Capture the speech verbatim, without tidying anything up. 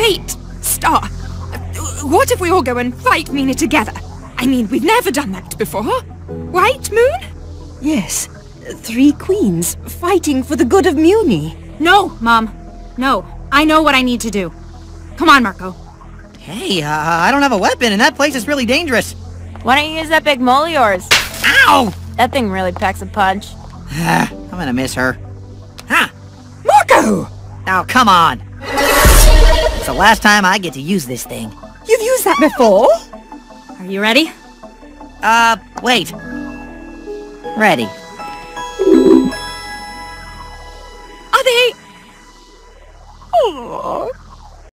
Wait, Star. What if we all go and fight Mina together? I mean, we've never done that before. Right, Moon? Yes. Three queens fighting for the good of Mewni. No, Mom. No. I know what I need to do. Come on, Marco. Hey, uh, I don't have a weapon, and that place is really dangerous. Why don't you use that big mole of yours? Ow! That thing really packs a punch. I'm gonna miss her. Ha! Marco! Now, come on. It's the last time I get to use this thing. You've used that before? Are you ready? Uh, wait. Ready.